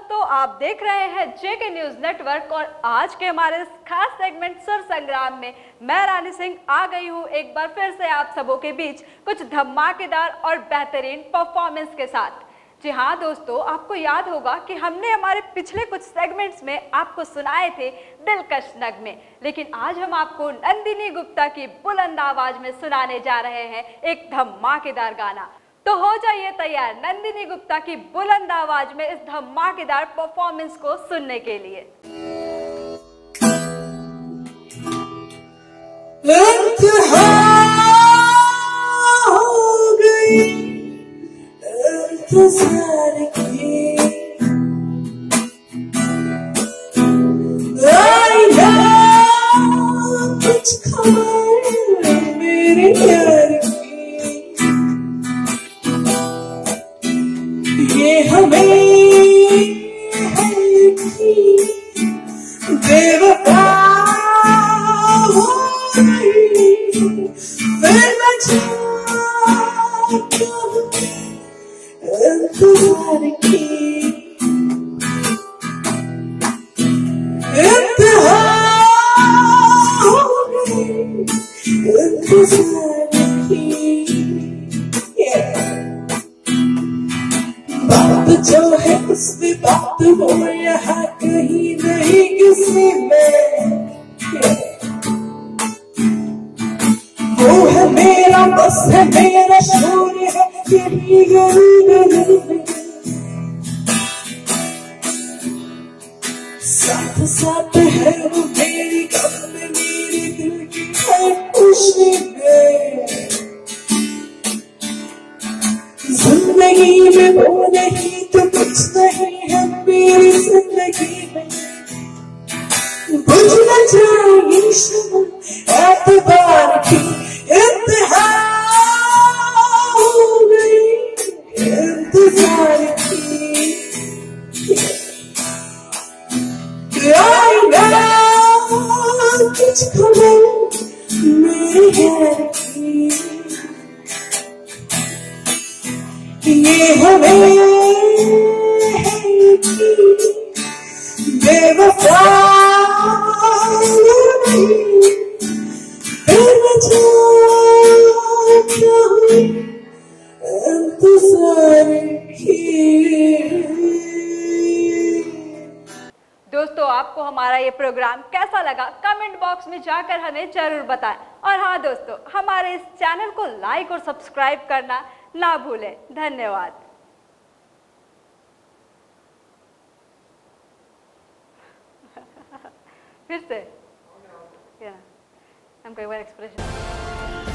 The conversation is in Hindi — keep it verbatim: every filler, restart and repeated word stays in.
दोस्तों, आप देख रहे हैं जेके न्यूज नेटवर्क और आज के हमारे इस खास सेगमेंट सुर संग्राम में मैं रानी सिंह आ गई हूँ एक बार फिर से आप सबों के बीच कुछ धमाकेदार और बेहतरीन परफॉर्मेंस के साथ। जी हाँ दोस्तों, आपको याद होगा कि हमने हमारे पिछले कुछ सेगमेंट्स में आपको सुनाए थे दिलकश नगमे, लेकिन आज हम आपको नंदिनी गुप्ता की बुलंद आवाज में सुनाने जा रहे हैं एक धमाकेदार गाना। तो हो जाइए तैयार नंदिनी गुप्ता की बुलंद आवाज में इस धमाकेदार परफॉर्मेंस को सुनने के लिए। हो गई इंतजार की, आया कुछ खबर मेरे प्यार की, ये हमें है कि बेवफा हो गई, फिर मैं चाहता हूँ इंतजार की, इंतहा हो गई इंतजार की। बात जो है उसमें बात हो यहाँ कहीं नहीं किसी में, वो है मेरा बस है मेरा शोर है यही गली गली में, साथ साथ है वो मेरी गम में मेरे दिल की है खुशी में, जिंदगी में वो नहीं तो कुछ नहीं है मेरी जिंदगी में, बुझना चाहिए शम्म एतबार की, इंतहा हो गई इंतजार की, आएगा कुछ खबर मेरे घर की, ये हमें है कि बेवफा नहीं, फिर मैं चाहता हूँ इंतजार की। दोस्तों, आपको हमारा ये प्रोग्राम कैसा लगा कमेंट बॉक्स में जाकर हमें जरूर बताएं। और हाँ दोस्तों, हमारे इस चैनल को लाइक और सब्सक्राइब करना ना भूलें। धन्यवाद। फिर से हम कई बार एक्सप्रेशन